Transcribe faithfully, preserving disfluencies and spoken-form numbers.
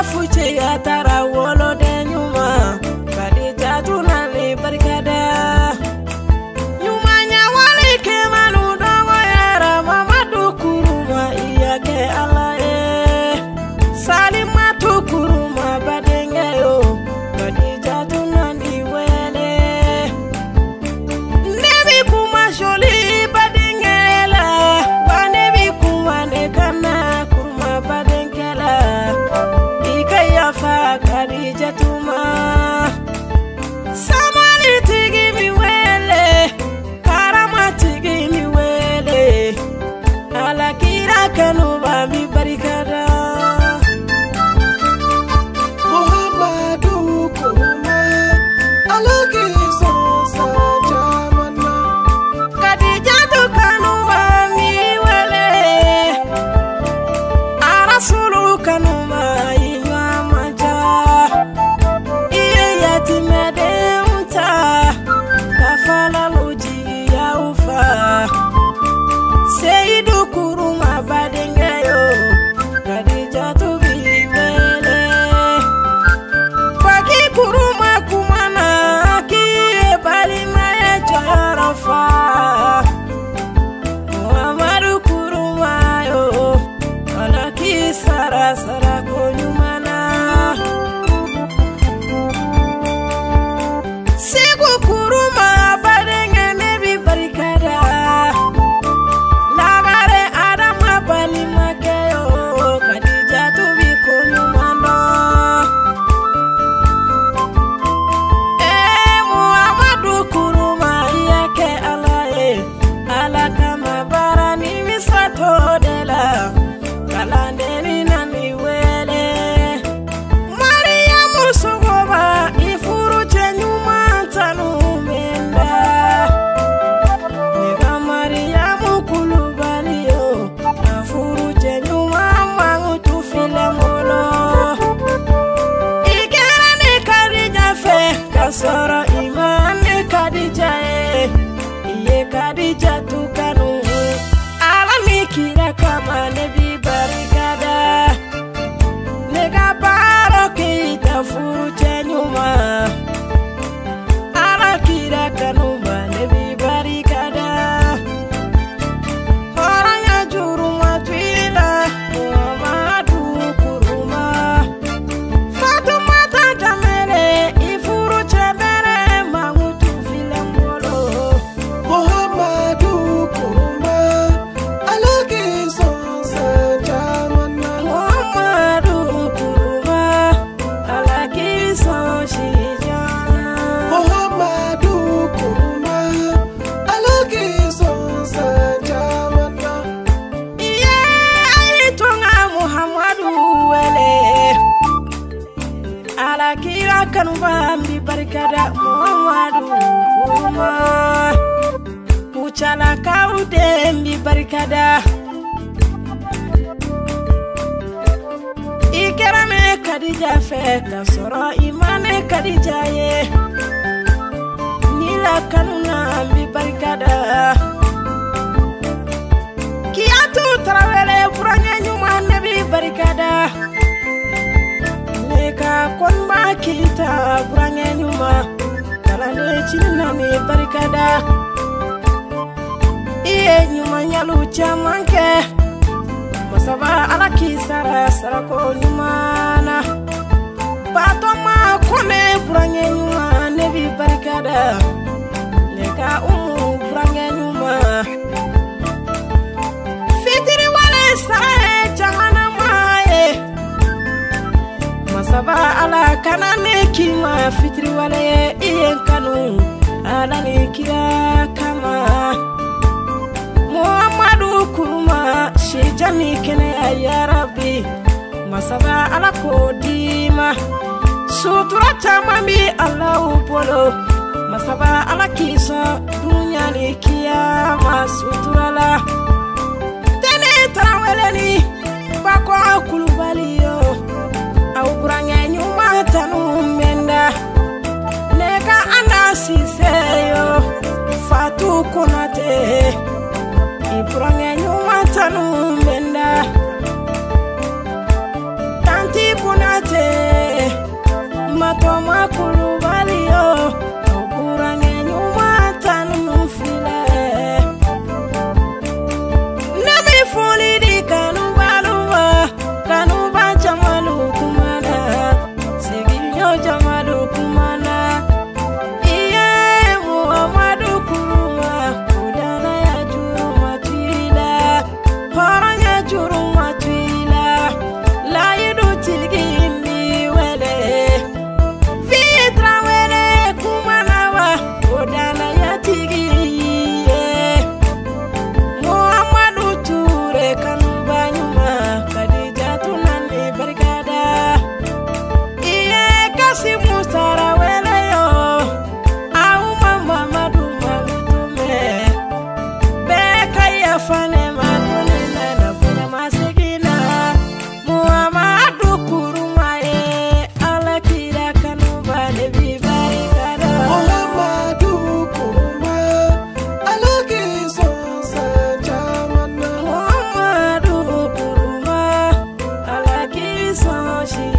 fuche ya tara wolo de nyuma Khadija tunali barkada nyuma nya wali ke manu dogo yara Mamadu kuruma iya ke alae Salima tu kuruma badenge yo Khadija tunali wele Nebi kuma sholi badenge la Wa nebi kuma ne kana kuruma badenge la Ikaya fa Khadija tuma Samani tigi mi wele Karama tigi mi wele Ala kira kanu bambi barikada Muhammadu kuruma alaki sonsa jamana Khadija tu kanu bambi wele Arasulu kanu mai nyamaja Iye yatimede unta Kafala luji ya ufa Seidu kuruma badengayo Khadija tu biwele Paki kuruma kumana Kiye balima ya jarafa Muhammadu kuruma yo Alaki sara sara konyumana Sigu kuruma badenga nebi barikada Lagare adama balima keyo Khadija tu bi konyumana Eh Muhammadu kuruma yake alae Alakama barani misato dela Kalandeni nani wele Mariamu sugoba ifuru chenyuma tanu menda Nega Mariamu kulubaliyo Afuru chenyuma mangu tufile molo Ikera ne Khadija fe Kasoro imane Khadija e Iye Khadija tukanu Alami kira kama nebi barikada Nega baro kita furu chenyuma Ala kira kanuma nebi barikada Orangnya juruma twila Muhammadu kuruma Fatumata jamele ifuru chembere Mangutu file mwolo Muhammadu kuruma alaki sonsa jamana Muhammadu kuruma alakiso shijana Muhammadu kuruma alaki sonsa jamana Iye aitunga Muhammadu wele Alakira kanubambi barikada Muhammadu kuruma Kuchala kaudembi barikada Ikerame Khadija fe kasoro imane Khadija ye Nila kanuna ambi barikada Kiyatu tarawele buranya nyuma nebi barikada Neka konba kita buranya nyuma Kalane chilina mi barikada Iye nyuma nyalu chamanke Masaba ala kisara sarako nyumana Batoma kone buranye nyuma nebi barikada Neka umu buranye nyuma Fitiri wale sare jahana maye Masaba ala kanane kima fitiri wale iye kanu Ala ni kira kama Muhammadu kuruma shejani kene ya Rabbi Masaba ala kodima Sutura tamami Allahu polo Masaba ala kisa dunya ni kiyama sutura la Tene taraweleni Bako kulubaliyo Au buranya nyuma tanu menda Neka anda siseyo Fatu konate Ibranya nyuma tanu menda Tanti kunate She